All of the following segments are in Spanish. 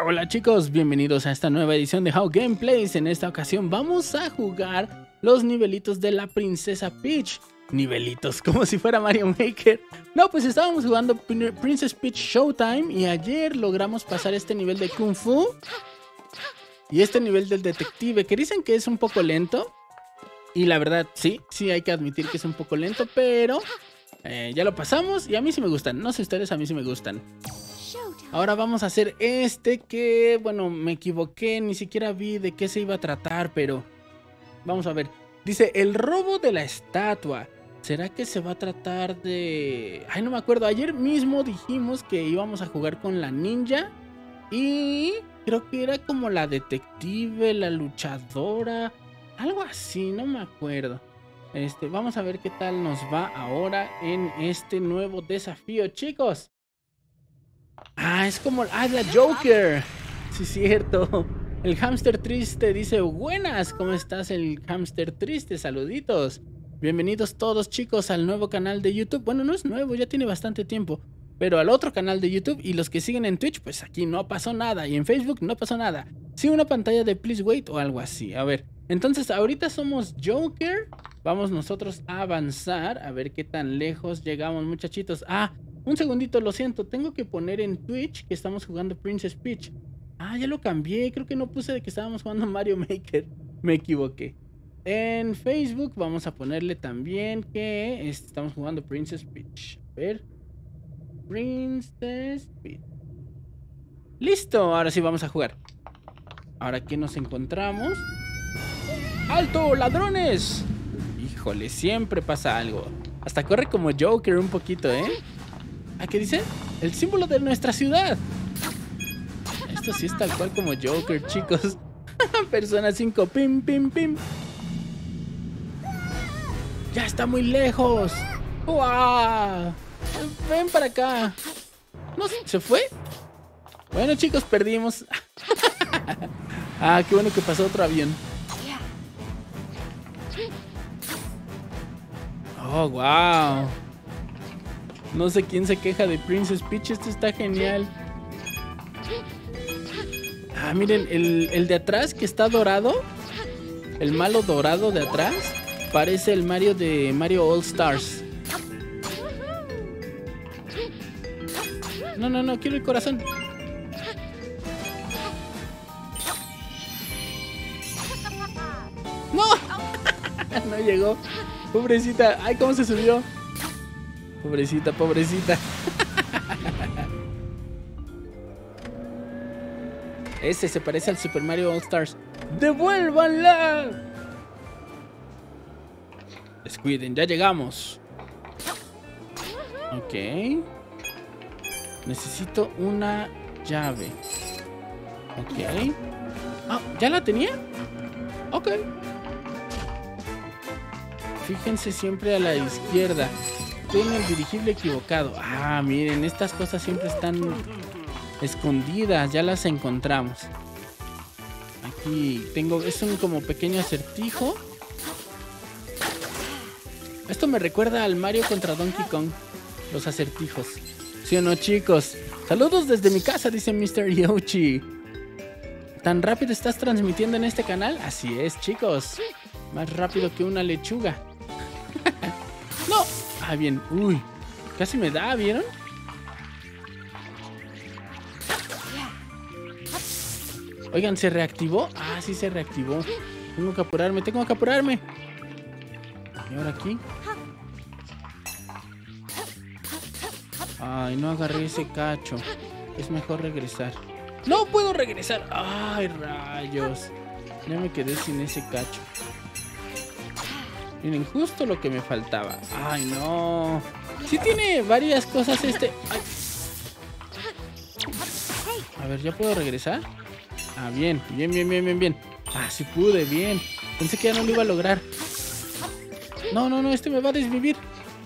Hola chicos, bienvenidos a esta nueva edición de How Gameplays. En esta ocasión vamos a jugar los nivelitos de la Princesa Peach. Nivelitos, como si fuera Mario Maker. No, pues estábamos jugando Princess Peach Showtime y ayer logramos pasar este nivel de Kung Fu y este nivel del detective, que dicen que es un poco lento. Y la verdad, sí hay que admitir que es un poco lento, pero ya lo pasamos y a mí sí me gustan. No sé ustedes, a mí sí me gustan. Ahora vamos a hacer este que, bueno, me equivoqué, ni siquiera vi de qué se iba a tratar, pero vamos a ver. Dice, el robo de la estatua. ¿Será que se va a tratar de...? Ay, no me acuerdo. Ayer mismo dijimos que íbamos a jugar con la ninja y creo que era como la detective, la luchadora, algo así, no me acuerdo. Vamos a ver qué tal nos va ahora en este nuevo desafío, chicos. Ah, es como... Ah, es la Joker. Sí, cierto. El hámster triste dice, buenas, ¿cómo estás el hámster triste? Saluditos. Bienvenidos todos chicos al nuevo canal de YouTube. Bueno, no es nuevo, ya tiene bastante tiempo. Pero al otro canal de YouTube y los que siguen en Twitch, pues aquí no pasó nada. Y en Facebook no pasó nada. Sí, una pantalla de please wait o algo así. A ver, entonces ahorita somos Joker. Vamos nosotros a avanzar. A ver qué tan lejos llegamos, muchachitos. Ah, un segundito, lo siento. Tengo que poner en Twitch que estamos jugando Princess Peach. Ah, ya lo cambié. Creo que no puse de que estábamos jugando Mario Maker. Me equivoqué. En Facebook vamos a ponerle también que estamos jugando Princess Peach. A ver. Princess Peach. Listo, ahora sí vamos a jugar. Ahora aquí nos encontramos. ¡Alto, ladrones! Híjole, siempre pasa algo. Hasta corre como Joker un poquito, ¿eh? ¿Ah, qué dice? El símbolo de nuestra ciudad. Esto sí es tal cual como Joker, chicos. Persona 5, pim, pim, pim. Ya está muy lejos. ¡Wow! Ven para acá. ¿No se fue? Bueno, chicos, perdimos. Ah, qué bueno que pasó otro avión. Oh, wow. No sé quién se queja de Princess Peach. Esto está genial. Ah, miren, el de atrás que está dorado. El malo dorado de atrás parece el Mario de Mario All Stars. No, quiero el corazón. ¡No! No llegó. Pobrecita. Ay, cómo se subió. Pobrecita, pobrecita. Ese se parece al Super Mario All Stars. ¡Devuélvanla! Descuiden, ya llegamos. Ok. Necesito una llave. Ok. Ah, ¿ya la tenía? Ok. Fíjense siempre a la izquierda. Tiene el dirigible equivocado. Ah, miren, estas cosas siempre están escondidas. Ya las encontramos. Aquí tengo... Es un como pequeño acertijo. Esto me recuerda al Mario contra Donkey Kong. Los acertijos. ¿Sí o no, chicos? Saludos desde mi casa, dice Mr. Yoshi. ¿Tan rápido estás transmitiendo en este canal? Así es, chicos. Más rápido que una lechuga. ¡No! Ah, bien. Uy, casi me da, ¿vieron? Oigan, ¿se reactivó? Ah, sí se reactivó. Tengo que apurarme, tengo que apurarme. Y ahora aquí. Ay, no agarré ese cacho. Es mejor regresar. ¡No puedo regresar! ¡Ay, rayos! Ya me quedé sin ese cacho. Miren, justo lo que me faltaba. ¡Ay, no! Sí tiene varias cosas Ay. A ver, ¿ya puedo regresar? Ah, bien. Ah, sí pude, bien. Pensé que ya no lo iba a lograr. No, este me va a desvivir.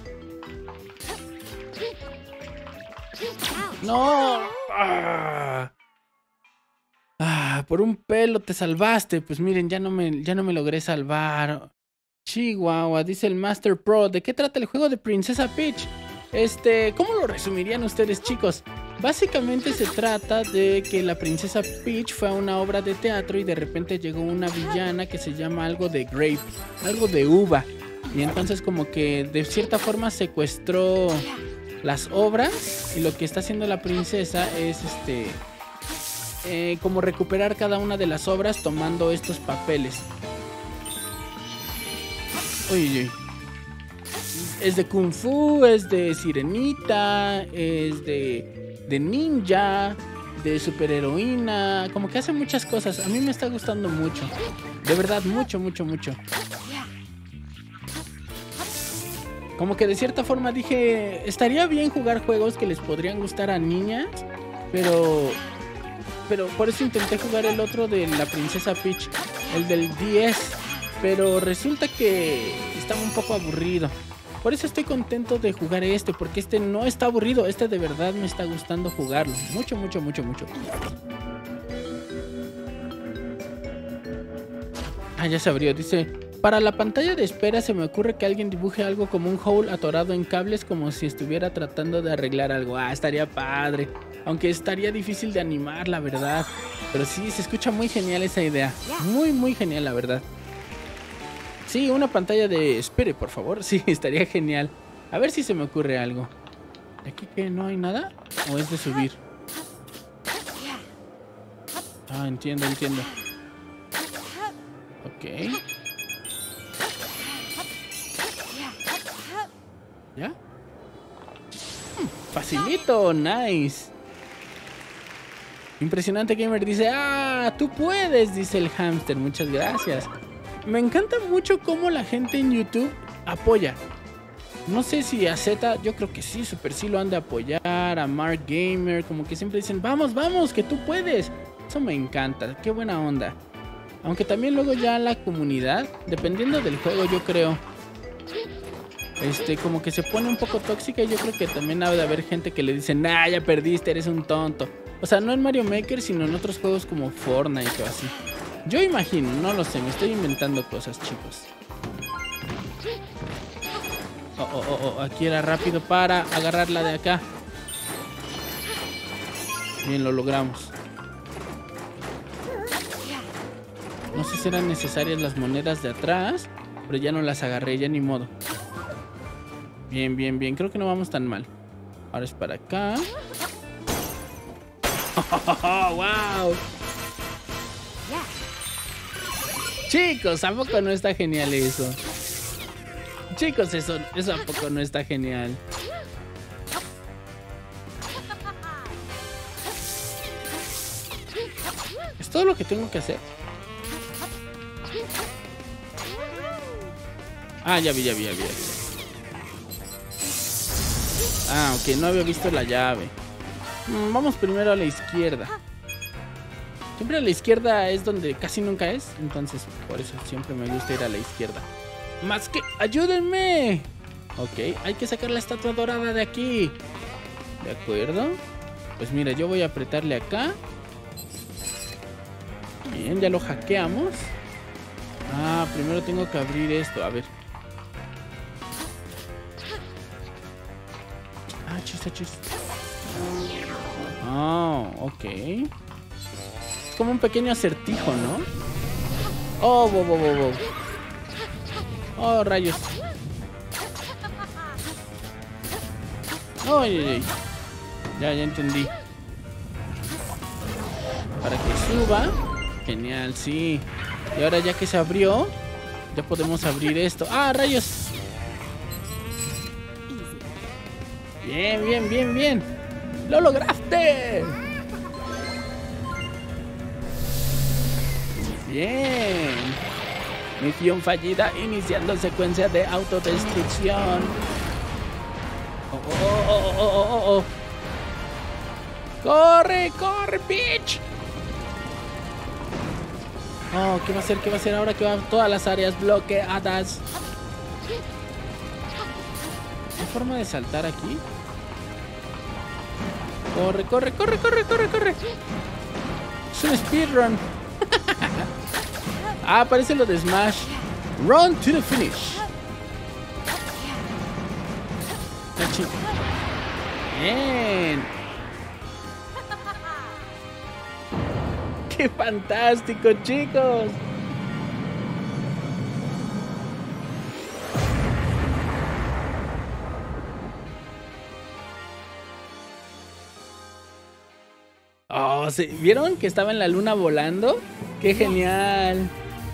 ¡No! Por un pelo te salvaste. Pues miren, ya no me logré salvar. Chihuahua, dice el Master Pro. ¿De qué trata el juego de Princesa Peach? ¿Cómo lo resumirían ustedes, chicos? Básicamente se trata de que la princesa Peach fue a una obra de teatro y de repente llegó una villana que se llama algo de grape, algo de uva. Y entonces como que de cierta forma secuestró las obras y lo que está haciendo la princesa es como recuperar cada una de las obras tomando estos papeles. Uy, uy. Es de Kung Fu, es de Sirenita, es de ninja, de superheroína. Como que hace muchas cosas. A mí me está gustando mucho. De verdad, mucho, mucho, mucho. Como que de cierta forma dije, estaría bien jugar juegos que les podrían gustar a niñas, pero por eso intenté jugar el otro de la princesa Peach, el del 10, pero resulta que estaba un poco aburrido. Por eso estoy contento de jugar este, porque este no está aburrido, este de verdad me está gustando jugarlo, mucho, mucho, mucho, mucho. Ah, ya se abrió, dice... Para la pantalla de espera se me ocurre que alguien dibuje algo como un Howl atorado en cables, como si estuviera tratando de arreglar algo. Ah, estaría padre. Aunque estaría difícil de animar, la verdad. Pero sí, se escucha muy genial esa idea. Muy, muy genial, la verdad. Sí, una pantalla de... Espere, por favor. Sí, estaría genial. A ver si se me ocurre algo. ¿Aquí qué? ¿No hay nada? ¿O es de subir? Ah, entiendo, entiendo. Ok. ¿Ya? Facilito, nice. Impresionante Gamer dice, ¡ah! ¡Tú puedes! Dice el hámster, muchas gracias. Me encanta mucho cómo la gente en YouTube apoya. No sé si a Z, yo creo que sí, Super sí lo han de apoyar. A Mark Gamer, como que siempre dicen, ¡vamos, vamos! ¡Que tú puedes! Eso me encanta, qué buena onda. Aunque también luego ya la comunidad, dependiendo del juego, yo creo, como que se pone un poco tóxica. Y yo creo que también ha de haber gente que le dice, nah, ya perdiste, eres un tonto. O sea, no en Mario Maker, sino en otros juegos como Fortnite o así. Yo imagino, no lo sé, me estoy inventando cosas, chicos. Aquí era rápido para agarrarla de acá. Bien, lo logramos. No sé si eran necesarias las monedas de atrás, pero ya no las agarré, ya ni modo. Bien, bien, bien. Creo que no vamos tan mal. Ahora es para acá. ¡Oh, wow! Chicos, ¿a poco no está genial eso? Chicos, eso ¿a poco no está genial? ¿Es todo lo que tengo que hacer? Ah, ya vi. Ah, ok, no había visto la llave. Vamos primero a la izquierda. Siempre a la izquierda es donde casi nunca es. Entonces, por eso siempre me gusta ir a la izquierda. ¡Más que! ¡Ayúdenme! Ok, hay que sacar la estatua dorada de aquí. ¿De acuerdo? Pues mira, yo voy a apretarle acá. Bien, ya lo hackeamos. Ah, primero tengo que abrir esto, a ver. Ah, chista. Oh, ok. Es como un pequeño acertijo, ¿no? Oh, oh, rayos. Oh, ya entendí. Para que suba. Genial, sí. Y ahora ya que se abrió, ya podemos abrir esto. ¡Ah, rayos! Bien. ¡Lo lograste! Bien. Misión fallida, iniciando secuencia de autodestrucción. Oh. ¡Corre, Peach! Oh, ¿qué va a hacer ahora que van todas las áreas bloqueadas? ¿Hay forma de saltar aquí? Corre. Es un speedrun. Ah, parece lo de Smash. Run to the finish. Bien. ¡Qué fantástico, chicos! Oh, ¿sí? ¿Vieron que estaba en la luna volando? ¡Qué genial!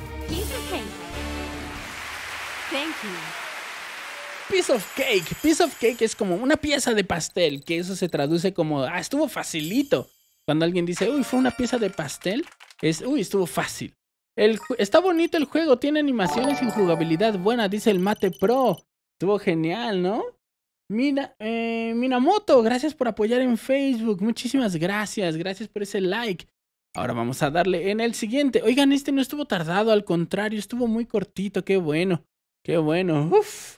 Piece of cake. Piece of cake es como una pieza de pastel, que eso se traduce como, ah, estuvo facilito. Cuando alguien dice, uy, fue una pieza de pastel, es, uy, estuvo fácil. Está bonito el juego, tiene animaciones y jugabilidad buena, dice el Mate Pro. Estuvo genial, ¿no? Mira, Minamoto, gracias por apoyar en Facebook. Muchísimas gracias, gracias por ese like. Ahora vamos a darle en el siguiente. Oigan, este no estuvo tardado, al contrario, estuvo muy cortito, qué bueno. Qué bueno. Uf.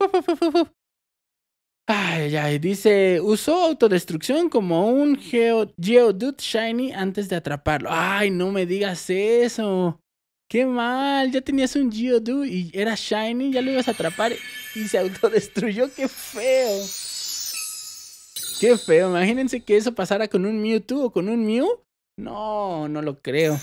Ay, ay, dice, usó autodestrucción como un Geodude Shiny antes de atraparlo. Ay, no me digas eso. Qué mal, ya tenías un Geodude y era Shiny, ya lo ibas a atrapar y se autodestruyó. Qué feo. Qué feo, imagínense que eso pasara con un Mewtwo o con un Mew. No, no lo creo.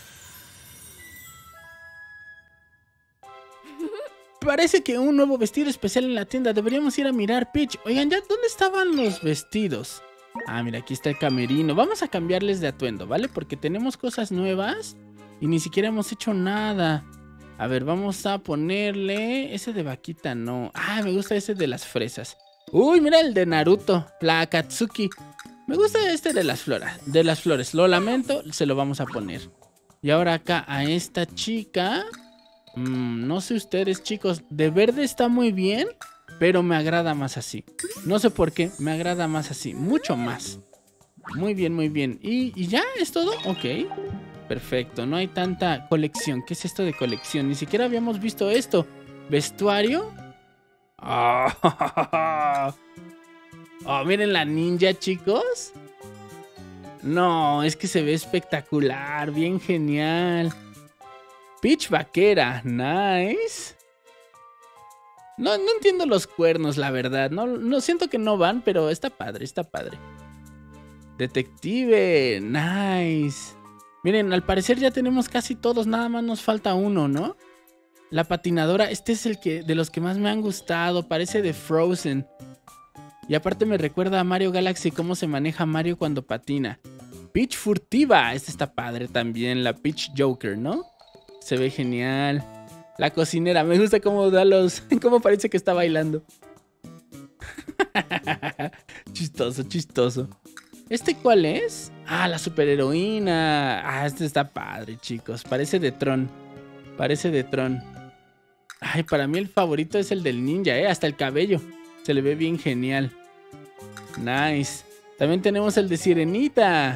Parece que un nuevo vestido especial en la tienda. Deberíamos ir a mirar, Peach. Oigan, ¿ya dónde estaban los vestidos? Ah, mira, aquí está el camerino. Vamos a cambiarles de atuendo, ¿vale? Porque tenemos cosas nuevas y ni siquiera hemos hecho nada. A ver, vamos a ponerle... Ese de vaquita no. Ah, me gusta ese de las fresas. Uy, mira el de Naruto, la Akatsuki. Me gusta este de las flores. Lo lamento, se lo vamos a poner. Y ahora acá a esta chica... no sé ustedes, chicos, de verde está muy bien, pero me agrada más así. No sé por qué, me agrada más así, mucho más. Muy bien, muy bien. ¿Y ya es todo? Ok, perfecto, no hay tanta colección. ¿Qué es esto de colección? Ni siquiera habíamos visto esto. ¿Vestuario? Oh, miren la ninja, chicos. No, es que se ve espectacular, bien genial. Peach vaquera, nice. No entiendo los cuernos, la verdad. No siento que no van, pero está padre, está padre. Detective, nice. Miren, al parecer ya tenemos casi todos, nada más nos falta uno, ¿no? La patinadora, este es el que de los que más me han gustado, parece de Frozen. Y aparte me recuerda a Mario Galaxy, cómo se maneja Mario cuando patina. Peach furtiva, este está padre también, la Peach Joker, ¿no? Se ve genial. La cocinera, me gusta cómo da los... cómo parece que está bailando. Chistoso, chistoso. ¿Este cuál es? Ah, la superheroína. Ah, este está padre, chicos. Parece de Tron. Parece de Tron. Ay, para mí el favorito es el del ninja, hasta el cabello. Se le ve bien genial. Nice. También tenemos el de Sirenita.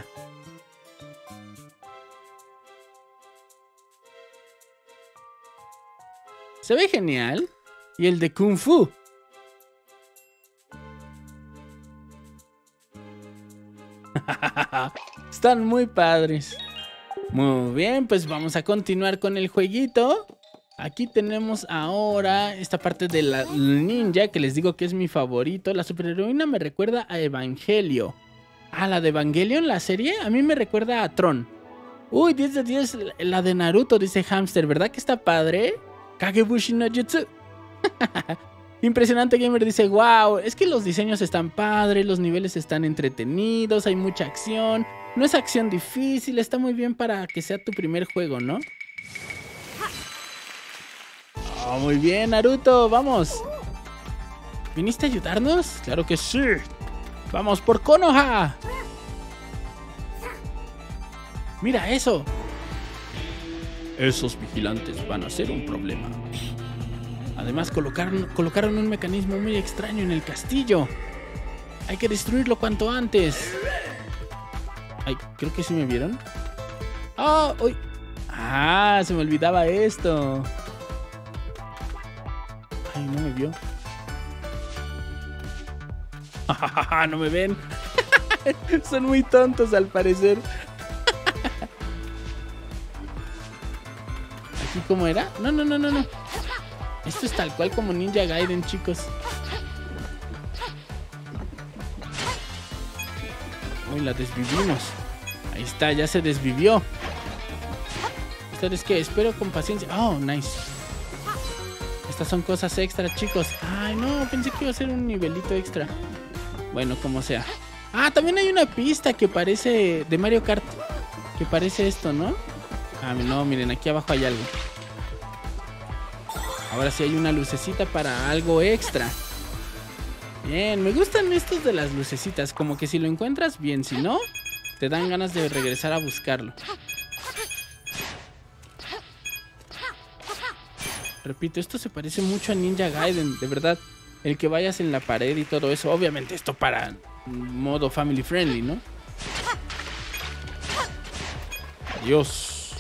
Se ve genial. Y el de Kung Fu. Están muy padres. Muy bien, pues vamos a continuar con el jueguito. Aquí tenemos ahora esta parte de la ninja, que les digo que es mi favorito. La superheroína me recuerda a Evangelio. Ah, la de Evangelion, la serie, a mí me recuerda a Tron. Uy, 10 de 10 la de Naruto, dice Hamster. ¿Verdad que está padre? Kagebushi no Jutsu. Impresionante Gamer dice, wow, es que los diseños están padres, los niveles están entretenidos, hay mucha acción. No es acción difícil, está muy bien para que sea tu primer juego, ¿no? Oh, muy bien, Naruto, vamos. ¿Viniste a ayudarnos? Claro que sí. Vamos por Konoha. Mira eso. Esos vigilantes van a ser un problema. Además colocaron un mecanismo muy extraño en el castillo. Hay que destruirlo cuanto antes. Ay, creo que sí me vieron. ¡Oh! ¡Uy! ¡Ah! Se me olvidaba esto. Ay, no me vio. No me ven. Son muy tontos al parecer. ¿Aquí cómo era? No. Esto es tal cual como Ninja Gaiden, chicos. Uy, la desvivimos. Ahí está, ya se desvivió. ¿Ustedes qué? Espero con paciencia. Oh, nice. Estas son cosas extra, chicos. Ay, no, pensé que iba a ser un nivelito extra. Bueno, como sea. Ah, también hay una pista que parece de Mario Kart. Que parece esto, ¿no? Ah, no, miren, aquí abajo hay algo. Ahora sí hay una lucecita para algo extra. Bien, me gustan estos de las lucecitas. Como que si lo encuentras, bien. Si no, te dan ganas de regresar a buscarlo. Repito, esto se parece mucho a Ninja Gaiden, de verdad. El que vayas en la pared y todo eso. Obviamente esto para modo family friendly, ¿no? Adiós.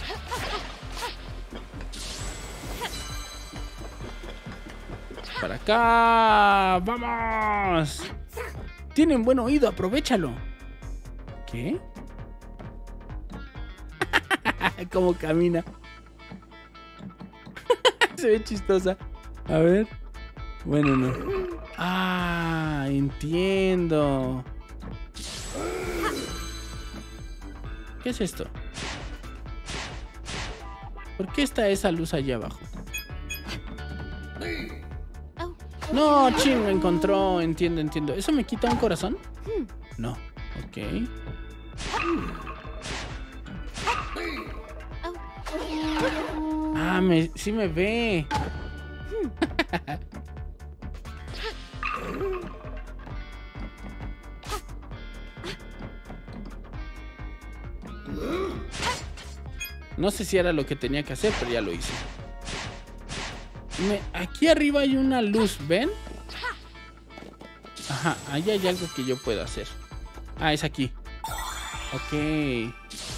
Para acá. ¡Vamos! Tienen buen oído, aprovéchalo. ¿Qué? ¿Cómo camina? Se ve chistosa. A ver. Bueno, no. Ah, entiendo. ¿Qué es esto? ¿Por qué está esa luz allá abajo? No, Chin lo encontró. Entiendo. ¿Eso me quita un corazón? No. Ok. Ah, sí me ve. No sé si era lo que tenía que hacer, pero ya lo hice. Aquí arriba hay una luz, ¿ven? Ajá, ahí hay algo que yo puedo hacer. Ah, es aquí. Ok.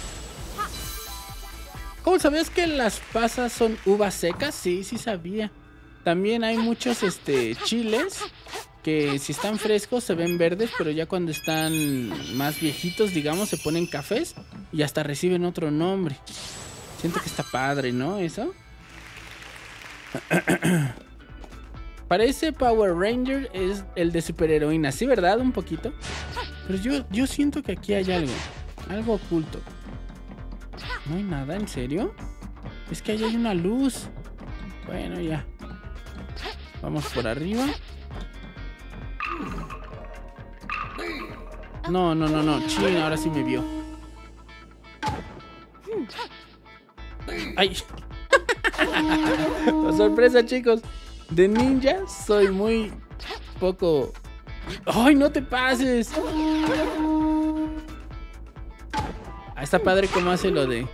¿Cómo sabías que las pasas son uvas secas? Sí sabía. También hay muchos chiles que si están frescos se ven verdes, pero ya cuando están más viejitos, digamos, se ponen cafés y hasta reciben otro nombre. Siento que está padre, ¿no? Eso. Parece Power Ranger es el de superheroína, sí, ¿verdad? Un poquito. Pero yo siento que aquí hay algo oculto. ¿No hay nada? ¿En serio? Es que ahí hay una luz. Bueno, ya. Vamos por arriba. No. Chin, ahora sí me vio. ¡Ay! ¡Oh, sorpresa, chicos! De ninja soy muy poco... ¡Ay, no te pases! Ah, está padre cómo hace lo de...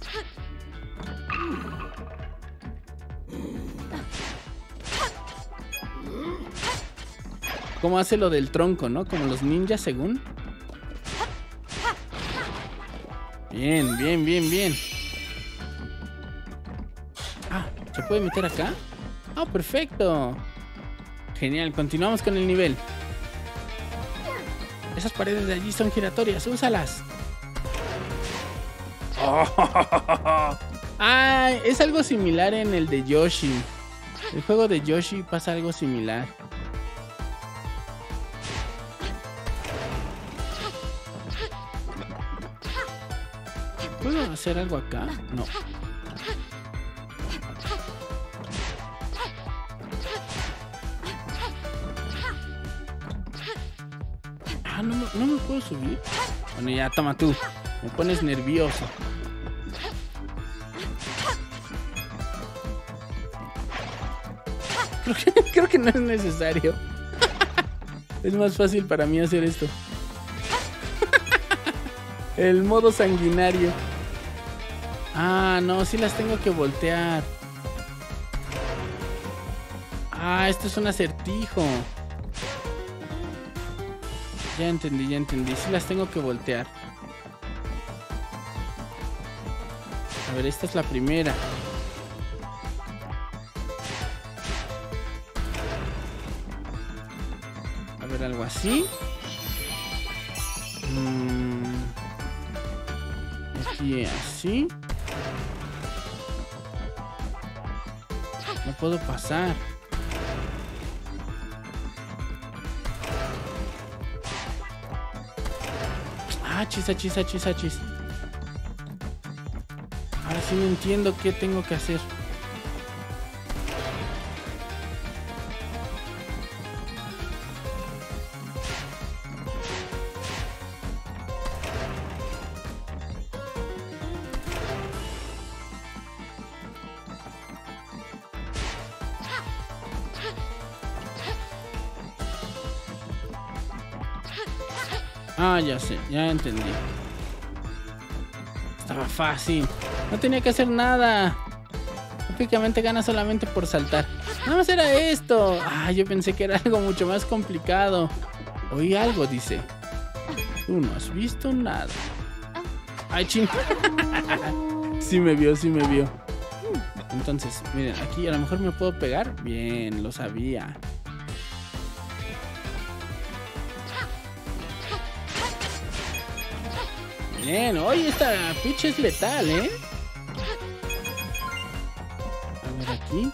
Cómo hace lo del tronco, ¿no? Como los ninjas, según. Bien. Ah, ¿se puede meter acá? Ah, perfecto. Genial, continuamos con el nivel. Esas paredes de allí son giratorias, úsalas. Ah, es algo similar en el de Yoshi. El juego de Yoshi pasa algo similar. ¿Puedo hacer algo acá? No. Ah, no me puedo subir. Bueno, ya, toma tú. Me pones nervioso. Creo que no es necesario. Es más fácil para mí hacer esto. El modo sanguinario. Ah, no, sí las tengo que voltear. Ah, esto es un acertijo. Ya entendí. Sí las tengo que voltear. A ver, esta es la primera. A ver, algo así. Aquí así. No puedo pasar. Ah, chis. Ahora sí no entiendo qué tengo que hacer. Ah, ya sé, ya entendí. Estaba fácil. No tenía que hacer nada. Prácticamente gana solamente por saltar. Nada más era esto. Ah, yo pensé que era algo mucho más complicado. Oí algo, dice. Tú no has visto nada. Ay, ching. Sí me vio, sí me vio. Entonces, miren, aquí a lo mejor me puedo pegar. Bien, lo sabía. Bien, oye, esta Peach es letal, ¿eh? A ver, aquí.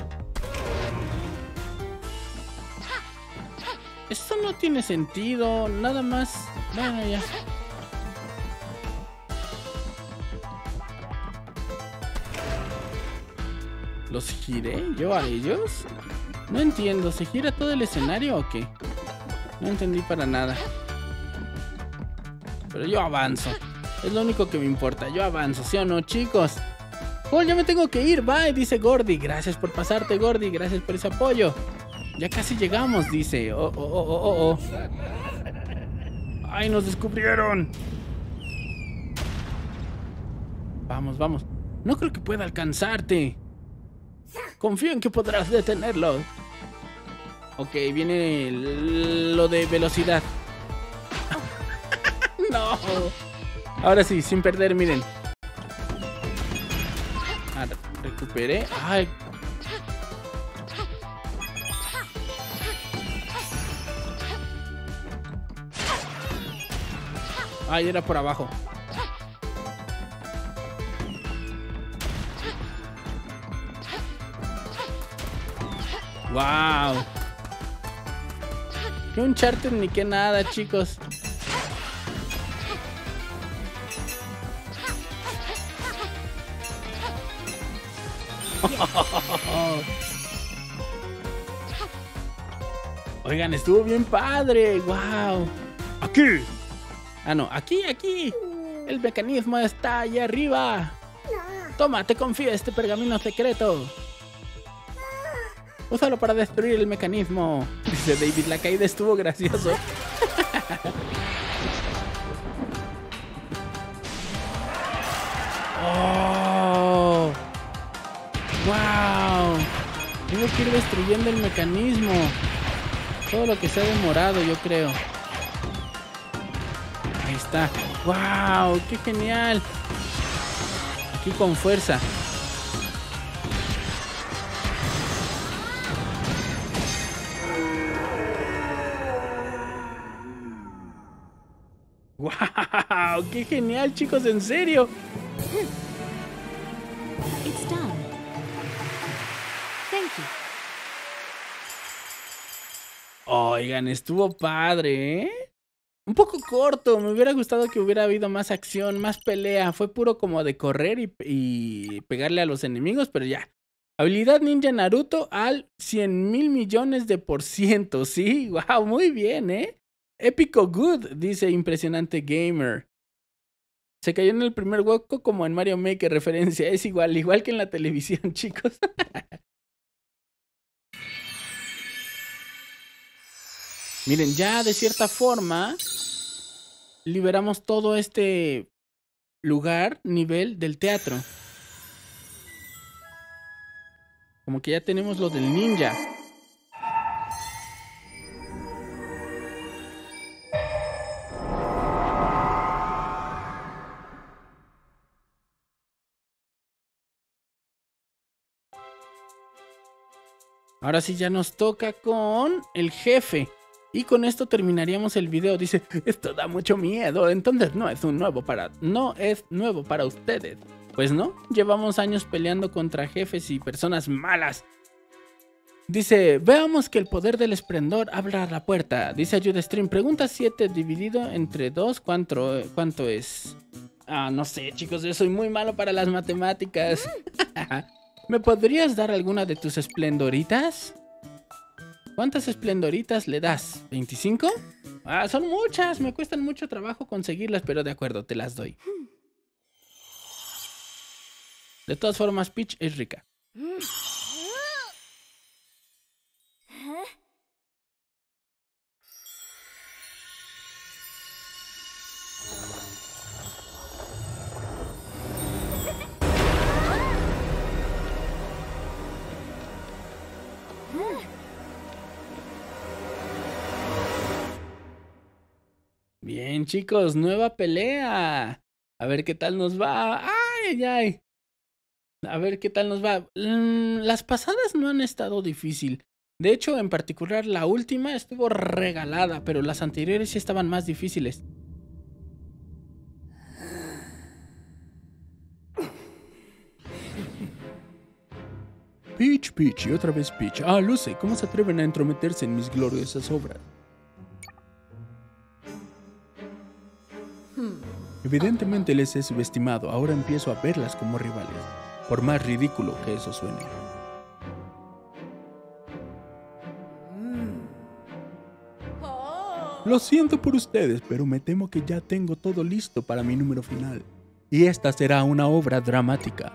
Esto no tiene sentido, nada más. Bueno, ya. ¿Los giré yo a ellos? No entiendo, ¿se gira todo el escenario o qué? No entendí para nada. Pero yo avanzo. Es lo único que me importa. Yo avanzo, ¿sí o no, chicos? Oh, ya me tengo que ir. Bye, dice Gordy. Gracias por pasarte, Gordy. Gracias por ese apoyo. Ya casi llegamos, dice. Oh. ¡Ay, nos descubrieron! Vamos, vamos. No creo que pueda alcanzarte. Confío en que podrás detenerlo. Ok, viene lo de velocidad. No. Ahora sí, sin perder, miren. Ah, recuperé. Ay. Ay, era por abajo. Wow. Que un charter ni que nada, chicos. Oigan, estuvo bien padre. Wow. Aquí. Ah, no, aquí. El mecanismo está allá arriba. Toma, te confío este pergamino secreto. Úsalo para destruir el mecanismo. Dice David, la caída estuvo gracioso. Oh. Wow. Tengo que ir destruyendo el mecanismo. Todo lo que se ha demorado, yo creo. Ahí está. Wow, qué genial. Aquí con fuerza. ¡Wow! ¡Qué genial, chicos! ¡En serio! It's done. Thank you. Oigan, estuvo padre, ¿eh? Un poco corto. Me hubiera gustado que hubiera habido más acción, más pelea. Fue puro como de correr y pegarle a los enemigos, pero ya. Habilidad Ninja Naruto al 100.000.000.000%. Sí, wow, muy bien, ¿eh? Épico Good, dice Impresionante Gamer. Se cayó en el primer hueco como en Mario Maker, referencia. Es igual que en la televisión, chicos. Miren, ya de cierta forma liberamos todo este lugar, nivel del teatro. Como que ya tenemos lo del ninja. Ahora sí ya nos toca con el jefe. Y con esto terminaríamos el video. Dice, esto da mucho miedo, entonces no es nuevo para ustedes. Pues no, llevamos años peleando contra jefes y personas malas. Dice, veamos que el poder del esplendor abra la puerta. Dice AyudaStream, pregunta 7 dividido entre 2, ¿cuánto es? No sé, chicos, yo soy muy malo para las matemáticas. ¿Me podrías dar alguna de tus esplendoritas? ¿Cuántas esplendoritas le das? ¿25? Son muchas, me cuestan mucho trabajo conseguirlas, pero de acuerdo, te las doy. De todas formas, Peach es rica. Bien, chicos, nueva pelea. A ver qué tal nos va. ¡Ay, ay! A ver qué tal nos va. Las pasadas no han estado difícil. De hecho, en particular, la última estuvo regalada, pero las anteriores sí estaban más difíciles. Peach, Peach y otra vez Peach. Lo sé, ¿cómo se atreven a entrometerse en mis gloriosas obras? Evidentemente les he subestimado, ahora empiezo a verlas como rivales, por más ridículo que eso suene. Lo siento por ustedes, pero me temo que ya tengo todo listo para mi número final. Y esta será una obra dramática.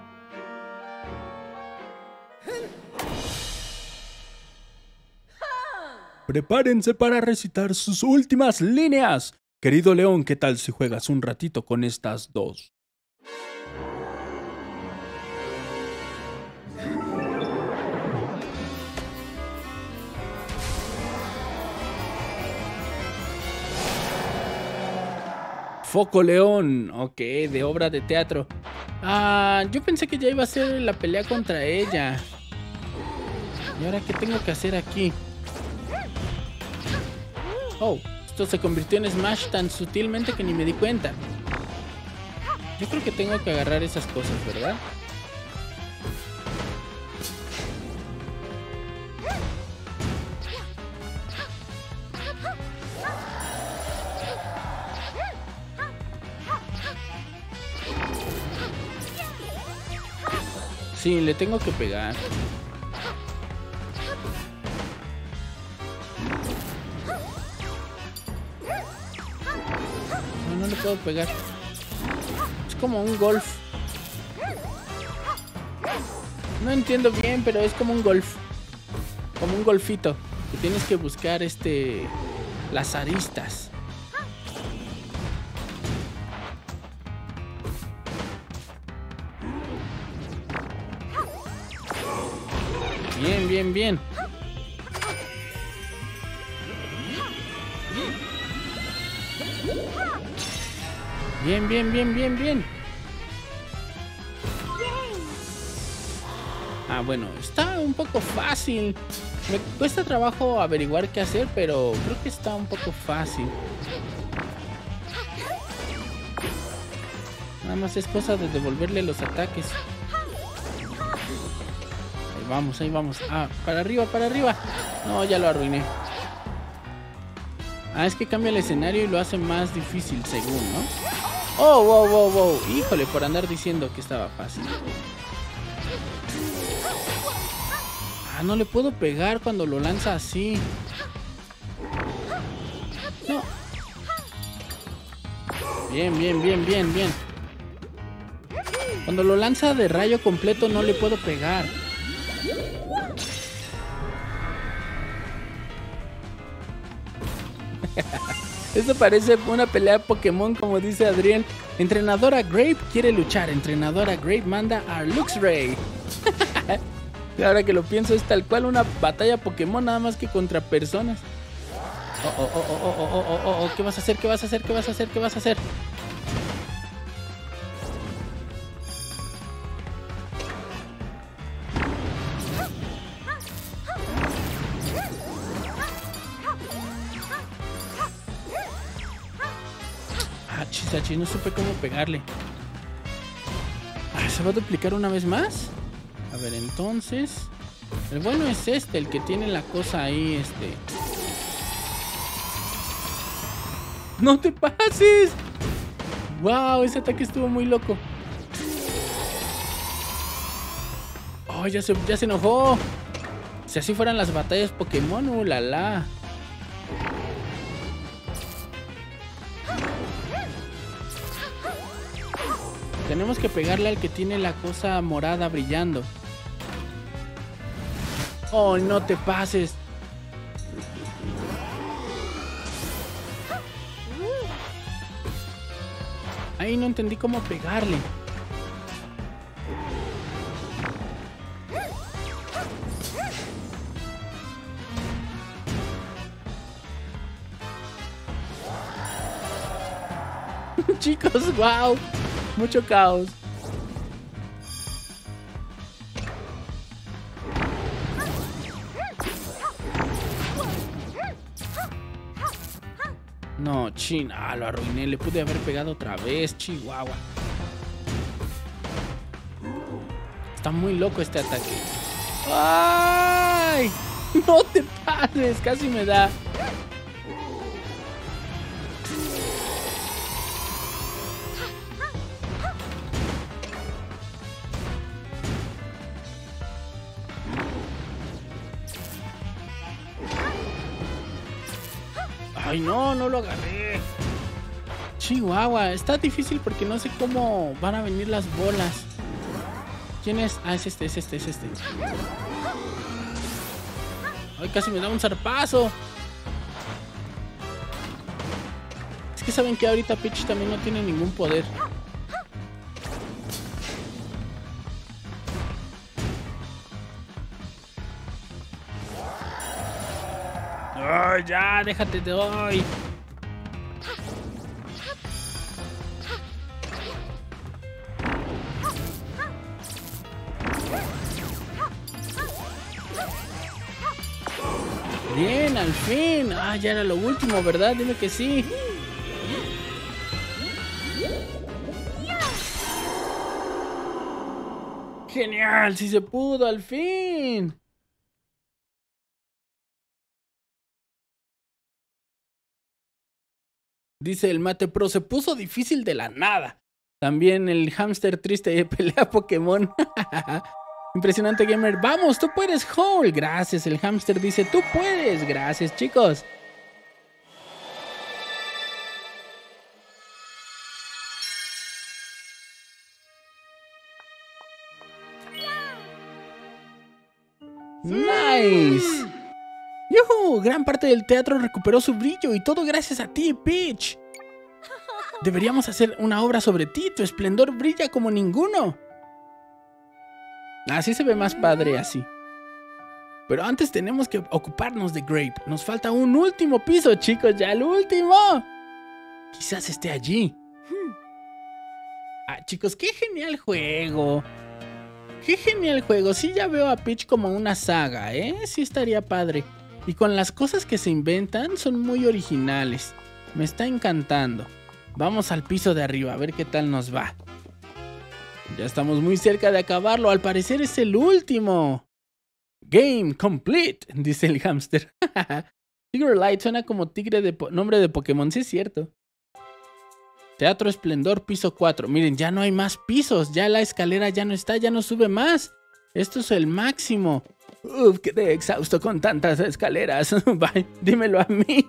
Prepárense para recitar sus últimas líneas. Querido León, ¿qué tal si juegas un ratito con estas dos? Foco León, ok, de obra de teatro. Yo pensé que ya iba a ser la pelea contra ella. ¿Y ahora qué tengo que hacer aquí? Oh, esto se convirtió en Smash tan sutilmente que ni me di cuenta. Yo creo que tengo que agarrar esas cosas, ¿verdad? Sí, le tengo que pegar. No le puedo pegar. Es como un golf. No entiendo bien, pero es como un golf. Como un golfito. Que tienes que buscar las aristas. Bien, bien, bien. Bien, bien, bien, bien, bien. Bueno, está un poco fácil. Me cuesta trabajo averiguar qué hacer, pero creo que está un poco fácil. Nada más es cosa de devolverle los ataques. Ahí vamos, ahí vamos. Para arriba, para arriba. No, ya lo arruiné. Es que cambia el escenario y lo hace más difícil, según, ¿no? Oh, wow, wow, wow. Híjole, por andar diciendo que estaba fácil. No le puedo pegar cuando lo lanza así. No. Bien, bien, bien, bien, bien. Cuando lo lanza de rayo completo no le puedo pegar. Esto parece una pelea de Pokémon, como dice Adriel. Entrenadora Grape quiere luchar. Entrenadora Grape manda a Luxray. Y ahora que lo pienso, es tal cual una batalla Pokémon, nada más que contra personas. ¿Qué vas a hacer? ¿Qué vas a hacer? ¿Qué vas a hacer? ¿Qué vas a hacer? Chisachi, no supe cómo pegarle. ¿Se va a duplicar una vez más? A ver, entonces... El bueno es el que tiene la cosa ahí, ¡No te pases! Wow, ese ataque estuvo muy loco. Oh, ya se enojó. Si así fueran las batallas Pokémon, la la. Tenemos que pegarle al que tiene la cosa morada brillando. Oh, no te pases. Ahí no entendí cómo pegarle. Chicos, wow. Mucho caos. No, China, lo arruiné. Le pude haber pegado otra vez, Chihuahua. Está muy loco este ataque. ¡Ay! No te pases, casi me da. Ay, no lo agarré. Chihuahua, está difícil porque no sé cómo van a venir las bolas. ¿Quién es? Ah, es este. Ay, casi me da un zarpazo. Es que saben que ahorita Peach también no tiene ningún poder. ¡Ay, ya! ¡Déjate de hoy! Bien, al fin. Ah, ya era lo último, ¿verdad? Dime que sí. ¡Genial! ¡Sí se pudo, al fin! Dice el Mate Pro, se puso difícil de la nada. También el hámster triste de pelea Pokémon. Impresionante gamer. Vamos, tú puedes, Hole. Gracias, el hámster dice, tú puedes. Gracias, chicos. Nice. ¡Yuhu! Gran parte del teatro recuperó su brillo y todo gracias a ti, Peach. Deberíamos hacer una obra sobre ti. Tu esplendor brilla como ninguno. Así se ve más padre así. Pero antes tenemos que ocuparnos de Grape. Nos falta un último piso, chicos. Ya el último. Quizás esté allí. Ah, chicos, qué genial juego. Qué genial juego. Sí, ya veo a Peach como una saga, ¿eh? Sí estaría padre. Y con las cosas que se inventan son muy originales. Me está encantando. Vamos al piso de arriba a ver qué tal nos va. Ya estamos muy cerca de acabarlo. Al parecer es el último. Game complete, dice el hámster. Tigerlight suena como tigre de nombre de Pokémon, sí es cierto. Teatro Esplendor, piso 4. Miren, ya no hay más pisos. Ya la escalera ya no está, ya no sube más. Esto es el máximo. Uf, quedé exhausto con tantas escaleras. Bye, dímelo a mí.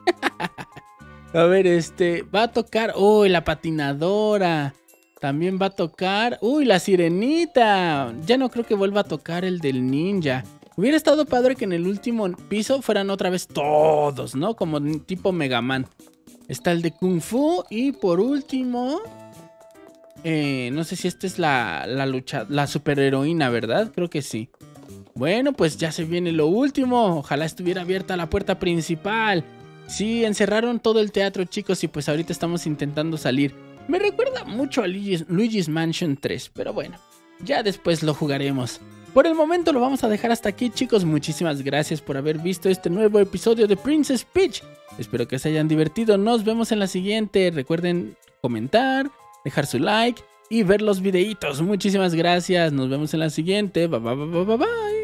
A ver, va a tocar. Uy, la patinadora. También va a tocar. Uy, la sirenita. Ya no creo que vuelva a tocar el del ninja. Hubiera estado padre que en el último piso fueran otra vez todos, ¿no? Como tipo Mega Man. Está el de Kung Fu. Y por último, no sé si esta es la superheroína, ¿verdad? Creo que sí. Bueno, pues ya se viene lo último. Ojalá estuviera abierta la puerta principal. Sí, encerraron todo el teatro, chicos, y pues ahorita estamos intentando salir. Me recuerda mucho a Luigi's Mansion 3, pero bueno, ya después lo jugaremos. Por el momento lo vamos a dejar hasta aquí, chicos. Muchísimas gracias por haber visto este nuevo episodio de Princess Peach. Espero que se hayan divertido. Nos vemos en la siguiente. Recuerden comentar, dejar su like y ver los videitos. Muchísimas gracias. Nos vemos en la siguiente. Bye, bye, bye, bye, bye.